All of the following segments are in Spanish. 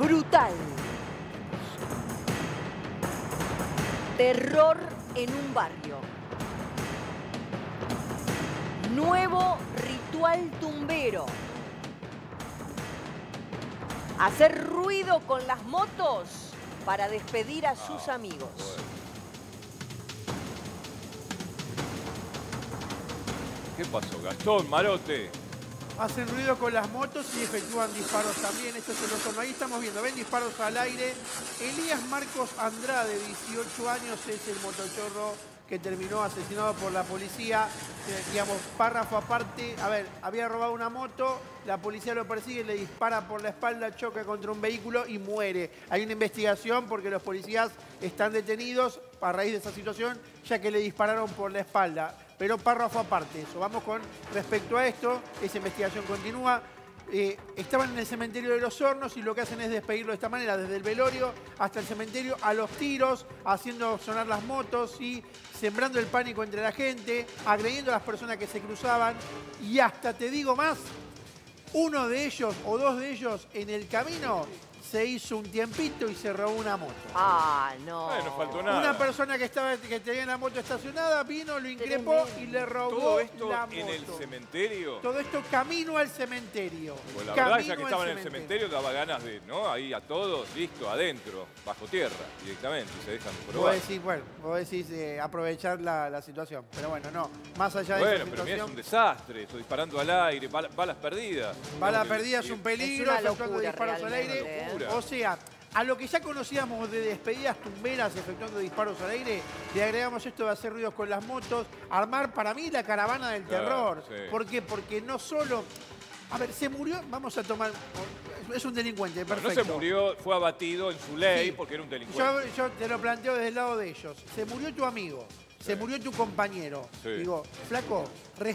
brutal. Terror en un barrio. Nuevo ritual tumbero. Hacer ruido con las motos para despedir a sus amigos. ¿Qué pasó, Gastón, Marote? Hacen ruido con las motos y efectúan disparos también. Esto es el Osorno. Ahí estamos viendo, ven disparos al aire. Elías Marcos Andrade, 18 años, es el motochorro que terminó asesinado por la policía. Digamos, párrafo aparte. A ver, había robado una moto, la policía lo persigue, le dispara por la espalda, choca contra un vehículo y muere. Hay una investigación porque los policías están detenidos a raíz de esa situación, ya que le dispararon por la espalda. Pero párrafo aparte eso. Vamos con respecto a esto, esa investigación continúa. Estaban en el cementerio de Los Hornos y lo que hacen es despedirlo de esta manera, desde el velorio hasta el cementerio, a los tiros, haciendo sonar las motos y sembrando el pánico entre la gente, agrediendo a las personas que se cruzaban y hasta, te digo más, uno de ellos o dos de ellos en el camino se hizo un tiempito y se robó una moto. Ah, no. No faltó nada. Una persona que tenía la moto estacionada vino, lo increpó y le robó ¿Todo esto la moto. en el cementerio? Todo esto camino al cementerio. Pues la verdad, ya que estaban en el cementerio, daba ganas de, ¿no? Ahí a todos, listo, adentro, bajo tierra, directamente, y se dejan probar. Vos decís aprovechar la situación. Pero bueno, no. Más allá de esa Bueno, pero mira, es un desastre, eso disparando al aire, balas perdidas. Balas perdidas es un peligro, Es una efectuando locura, disparos al aire. realmente, O sea, a lo que ya conocíamos de despedidas tumberas efectuando disparos al aire, le agregamos esto de hacer ruidos con las motos, armar para mí la caravana del terror. Sí. ¿Por qué? Porque no solo... A ver, se murió, vamos a tomar... Es un delincuente, perfecto. No se murió, fue abatido en su ley Sí. porque era un delincuente. Yo te lo planteo desde el lado de ellos. Se murió tu amigo, se murió tu compañero. Sí. Digo, flaco,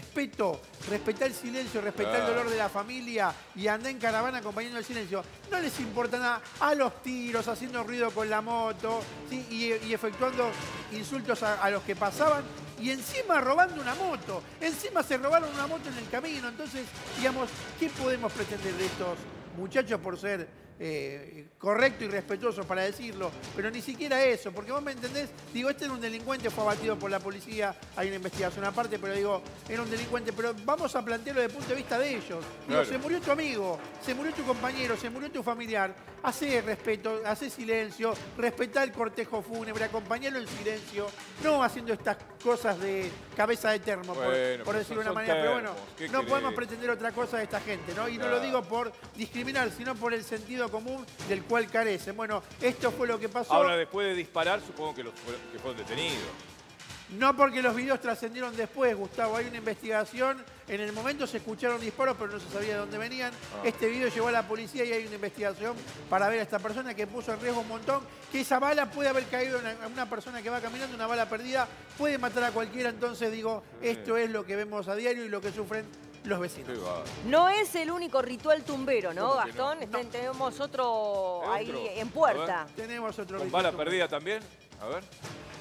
respetá el silencio, respetá el dolor de la familia y andá en caravana acompañando el silencio. No les importa nada a los tiros, haciendo ruido con la moto, ¿sí? y efectuando insultos a los que pasaban. Y encima robando una moto. Encima se robaron una moto en el camino. Entonces, digamos, ¿qué podemos pretender de estos muchachos por ser correcto y respetuoso para decirlo? Pero ni siquiera eso, porque vos me entendés, digo, este era un delincuente, fue abatido por la policía, hay una investigación aparte, pero digo, era un delincuente, pero vamos a plantearlo desde el punto de vista de ellos. Digo, Claro. se murió tu amigo, se murió tu compañero, se murió tu familiar, hacé respeto, hacé silencio, respetá el cortejo fúnebre, acompañalo en silencio, no haciendo estas cosas de cabeza de termo, Bueno, por pero decirlo de son una manera, pero bueno, termos, ¿qué no querés? podemos pretender otra cosa de esta gente, ¿no? Y no lo Claro. digo por discriminar, sino por el sentido común del cual carecen. Bueno, esto fue lo que pasó. Ahora, después de disparar, supongo que fueron detenidos. No porque los videos trascendieron después, Gustavo. Hay una investigación. En el momento se escucharon disparos, pero no se sabía de dónde venían. Este video llegó a la policía y hay una investigación para ver a esta persona que puso en riesgo un montón. Que esa bala puede haber caído en una persona que va caminando, una bala perdida, puede matar a cualquiera. Entonces digo, esto es lo que vemos a diario y lo que sufren los vecinos. Qué va. No es el único ritual tumbero, ¿no, ¿Cómo que Gastón? no? Tenemos otro ¿Otro? ahí en puerta. Tenemos otro ¿Con ritual bala tumbero. perdida también? A ver.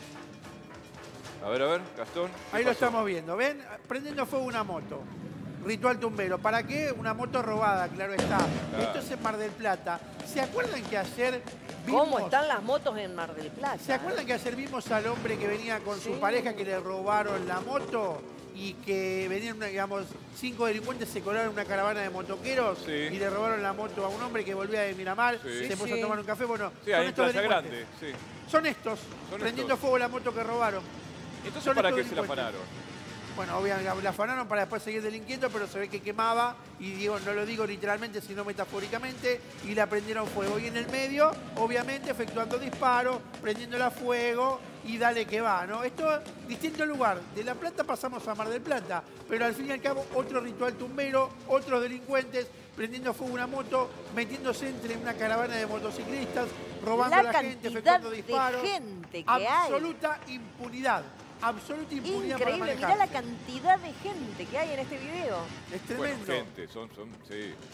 A ver, Gastón. ¿qué Ahí lo pasó? estamos viendo. ¿Ven? Prendiendo fuego una moto. Ritual tumbero. ¿Para qué? Una moto robada, claro está. Esto es en Mar del Plata. ¿Se acuerdan que ayer vimos... ¿Cómo están las motos en Mar del Plata? ¿Se acuerdan que ayer vimos al hombre que venía con su Sí. pareja que le robaron la moto? Y que venían, digamos, 5 delincuentes se colaron en una caravana de motoqueros Sí. y le robaron la moto a un hombre que volvía de Miramar, Sí. se puso Sí. a tomar un café. Bueno, Sí, son ahí en estos Playa delincuentes. Grande, sí. Son estos, Son prendiendo estos. fuego la moto que robaron. Entonces, Son ¿para estos qué se la delincuentes. afanaron? Bueno, obviamente la afanaron para después seguir delinquiendo, pero se ve que quemaba, y digo, no lo digo literalmente, sino metafóricamente, y la prendieron fuego. Y en el medio, obviamente, efectuando disparos, prendiéndola a fuego, y dale que va, ¿no? Esto es distinto lugar. De La Plata pasamos a Mar del Plata, pero al fin y al cabo, otro ritual tumbero, otros delincuentes, prendiendo fuego una moto, metiéndose entre una caravana de motociclistas, robando a la gente, cantidad efectuando de disparos. gente que hay. Absoluta impunidad. Absoluta impunidad para Increíble, mirá manejar. la cantidad de gente que hay en este video. Es Bueno, tremendo. gente, sí.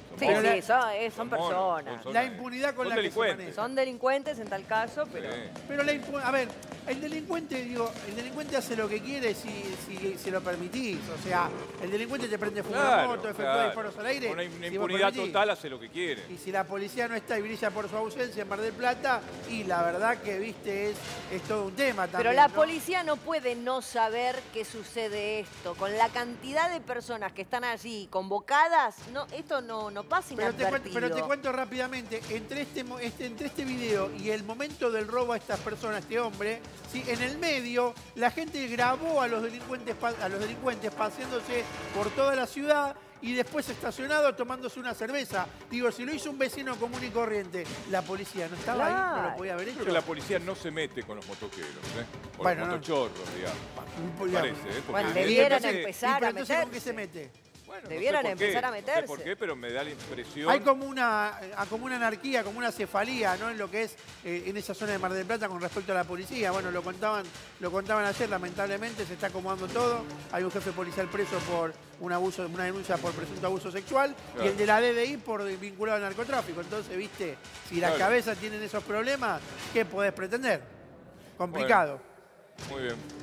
Sí, motos. sí, son monos, personas. La impunidad con son la que se delincuentes. maneja. Son delincuentes en tal caso, pero... Sí. Pero a ver, el delincuente hace lo que quiere si se lo permitís. O sea, el delincuente te prende fuego a Claro, moto, efectúa claro. disparos al aire. Una si vos impunidad permitís. total hace lo que quiere. Y si la policía no está y brilla por su ausencia en Mar del Plata, y la verdad que, viste, es todo un tema también. Pero la ¿no? policía no puede no saber que sucede esto. Con la cantidad de personas que están allí convocadas, no, esto no pasa inadvertido. Pero te cuento rápidamente, entre este video y el momento del robo a estas personas, este hombre, ¿sí? En el medio, la gente grabó a los delincuentes paseándose por toda la ciudad y después estacionado tomándose una cerveza. Digo, si lo hizo un vecino común y corriente, la policía no estaba ahí, no lo podía haber hecho. Creo que la policía no se mete con los motoqueros, ¿eh? Con Bueno, los no. motochorros, digamos. Me Digamos. parece, ¿eh? Porque Bueno, evidentemente- debieran Entonces, empezar a pero entonces, ¿con qué meterse. se mete? Bueno, no sé Debieran por qué, empezar a No sé meterse. por qué, pero me da la impresión... Hay como una anarquía, como una cefalía, ¿no? En lo que es en esa zona de Mar del Plata con respecto a la policía. Bueno, lo contaban ayer, lamentablemente se está acomodando todo. Hay un jefe policial preso por una denuncia por presunto abuso sexual Claro. y el de la DDI por vinculado al narcotráfico. Entonces, viste, si las Claro. cabezas tienen esos problemas, ¿qué podés pretender? Complicado. Muy bien.